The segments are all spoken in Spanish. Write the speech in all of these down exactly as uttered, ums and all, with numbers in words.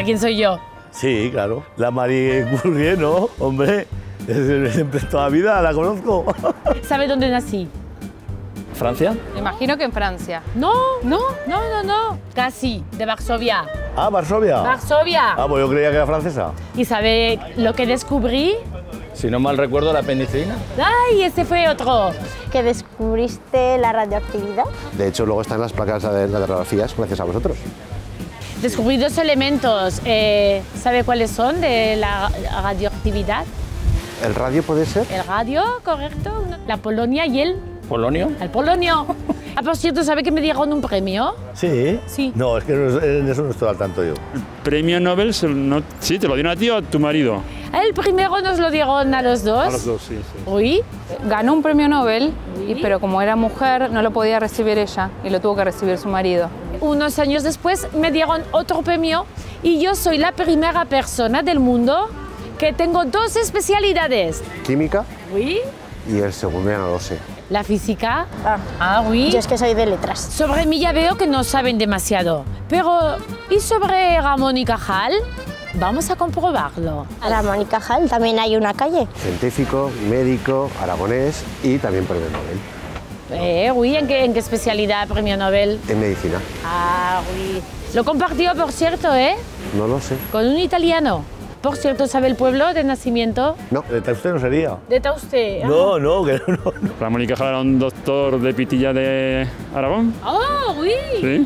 sabe quién soy yo. Sí, claro. La Marie Curie, ¿no? Hombre, siempre toda la vida la conozco. ¿Sabe dónde nací? ¿Francia? Me imagino que en Francia. No, no, no, no, no. Casi, de Varsovia. Ah, Varsovia. Varsovia. Ah, pues yo creía que era francesa. ¿Y sabe lo que descubrí? Si no mal recuerdo, la penicilina. ¡Ay, ese fue otro! Que descubriste la radioactividad. De hecho, luego están las placas de las radiografías gracias a vosotros. Descubrí dos elementos. Eh, ¿Sabe cuáles son de la radioactividad? ¿El radio puede ser? El radio, correcto. La Polonia y el... ¿Polonio? El polonio. Ah, por cierto, ¿sabe que me dieron un premio? ¿Sí? Sí. No, es que no, en eso no estoy al tanto yo. Premio Nobel, se- no, sí, ¿te lo dieron a ti o a tu marido? El primero nos lo dieron a los dos. A los dos, sí. sí. Oui. Ganó un premio Nobel, y, pero como era mujer no lo podía recibir ella y lo tuvo que recibir su marido. Unos años después me dieron otro premio y yo soy la primera persona del mundo que tengo dos especialidades. Química Oui. y el segundo ya no lo sé. La física. Ah, Ah, oui. yo es que soy de letras. Sobre mí ya veo que no saben demasiado. Pero, ¿y sobre Ramón y Cajal? Vamos a comprobarlo. Ramón y Cajal también hay una calle. Científico, médico, aragonés y también premio Nobel Eh, oui, ¿en qué, en qué especialidad premio Nobel? en medicina. Ah, oui. Lo compartió, por cierto, ¿eh? No lo sé. Con un italiano. Por cierto, ¿sabe el pueblo de nacimiento? No. De usted no sería. De Tauste. No, no, que no. no. Ramón y Cajal era un doctor de Pitilla de Aragón. Oh, oui. Sí.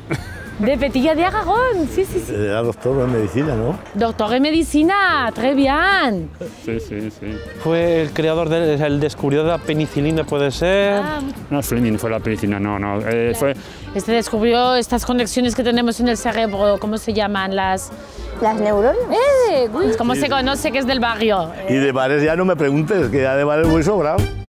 De Petilla de Aragón, sí, sí, sí. Era doctor en medicina, ¿no? Doctor en medicina, très bien. Sí, sí, sí. Fue el creador, del, el descubridor de la penicilina, puede ser. Ah, No, Fleming fue la penicilina, no, no. Eh, fue este descubrió estas conexiones que tenemos en el cerebro, ¿cómo se llaman? Las... Las neuronas. Eh, ¿cómo se conoce que es del barrio? Y de bares ya no me preguntes, que ya de bares voy sobrado.